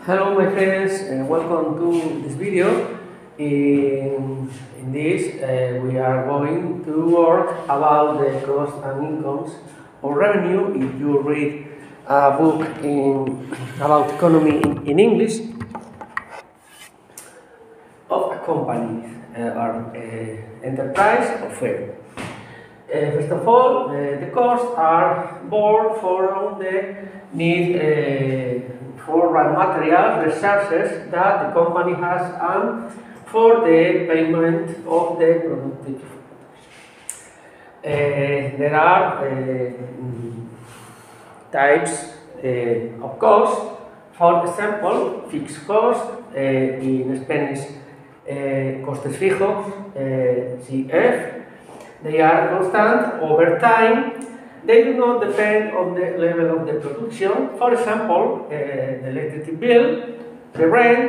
Hello my friends, welcome to this video. In this we are going to work about the cost and incomes or revenue. If you read a book about economy in English of a company or enterprise or firm. First of all, the costs are born from the need for raw material resources that the company has and for the payment of the productive. There are types of costs. For example, fixed cost, in Spanish costes fijos, CF. They are constant over time. They do not depend on the level of the production. For example, the electricity bill, the rent,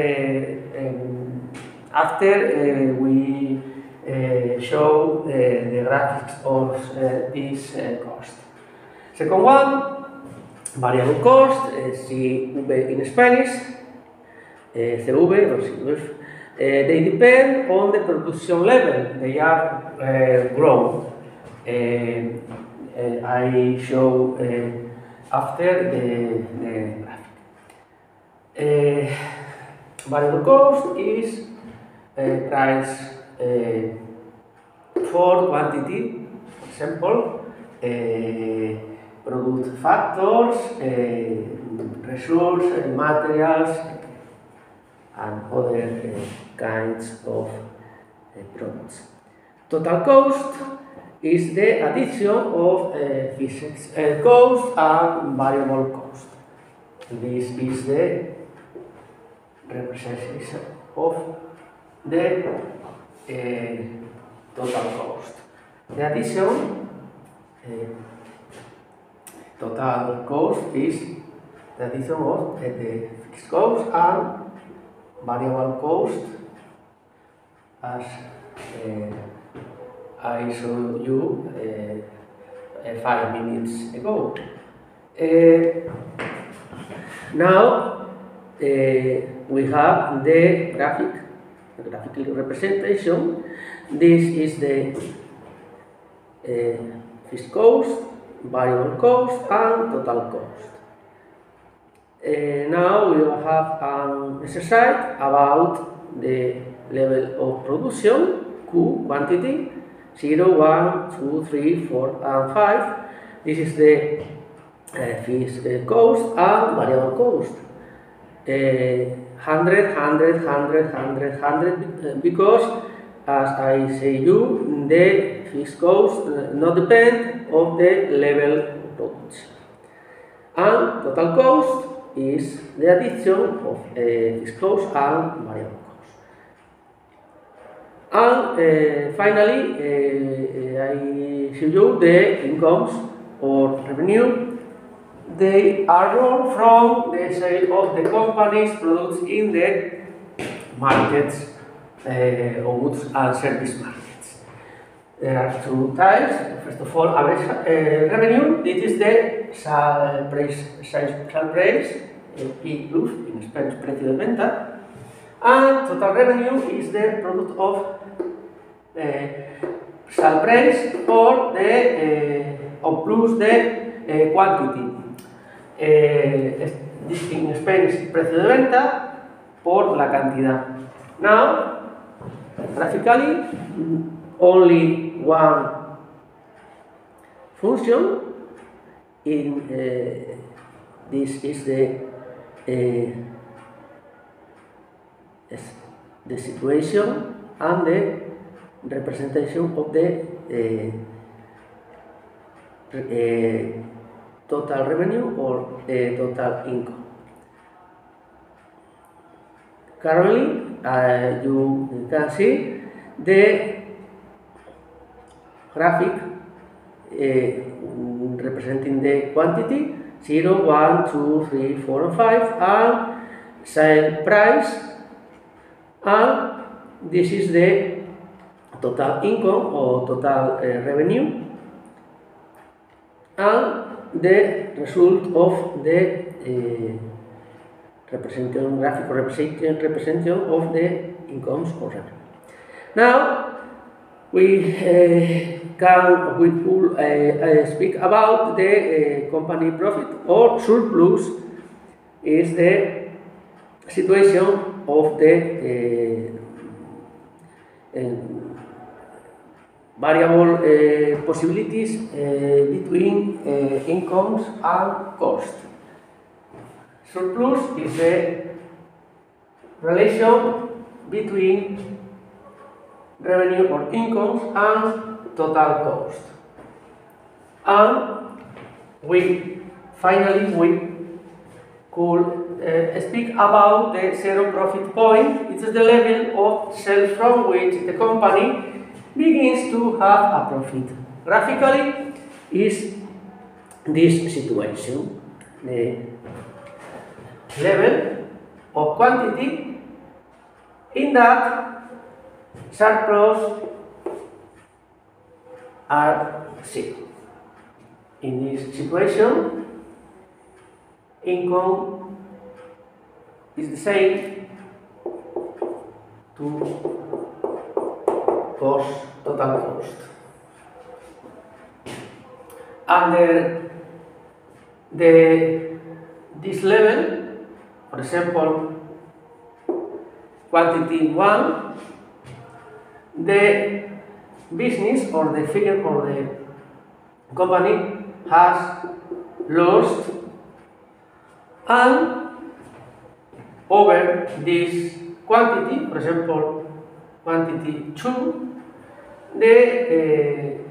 after we show the graphics of this cost. Second one, variable cost, CV in Spanish, CV or CVF. They depend on the production level. They are grown. I show after the graphic. Variable cost is price for quantity. For example, product factors, resources, materials, and other kinds of products. Total cost is the addition of fixed cost and variable cost. This is the representation of the total cost. The addition total cost is the addition of the fixed cost and variable cost, as I showed you 5 minutes ago. Now we have the graphical representation. This is the fixed cost, variable cost, and total cost. Now we will have an exercise about the level of production, Q, quantity, 0, 1, 2, 3, 4, and 5. This is the fixed cost and variable cost. 100, 100, 100, 100, 100, because, as I say you, the fixed cost not depend on the level of production. And total cost is the addition of fixed cost and variable cost. And finally, I show you the incomes or revenue. They are drawn from the sale of the company's products in the markets or goods and service markets. There are two types. First of all, average revenue. This is the sale price, P plus, in Spanish, precio de venta. And total revenue is the product of sale price or plus the quantity. In Spanish, precio de venta por la cantidad. Now, graphically, only one function. In this is the situation and the representation of the total revenue or total income. Currently, you can see the graphic representing the quantity 0, 1, 2, 3, 4, and 5, and sale price, and this is the total income or total revenue, and the result of the graphical representation of the incomes or revenue. Now we could speak about the company profit or surplus. Is the situation of the variable possibilities between incomes and cost. Surplus is the relation between revenue or incomes and total cost. And we could speak about the zero profit point. It is the level of sales from which the company begins to have a profit. Graphically is this situation. The level of quantity in that surplus are zero. In this situation, income is the same to total cost. Under this level, for example, quantity 1, the business or the figure or the company has lost, and over this quantity, for example, quantity 2, the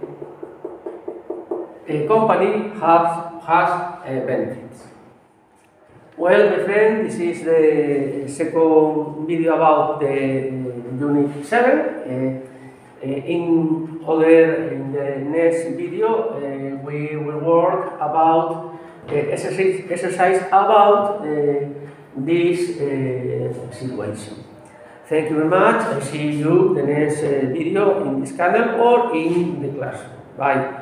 company has benefits. Well, my friend, this is the second video about the Unit 7. In the next video, we will work about exercise about this situation. Thank you very much. I see you the next video in this channel or in the class. Bye.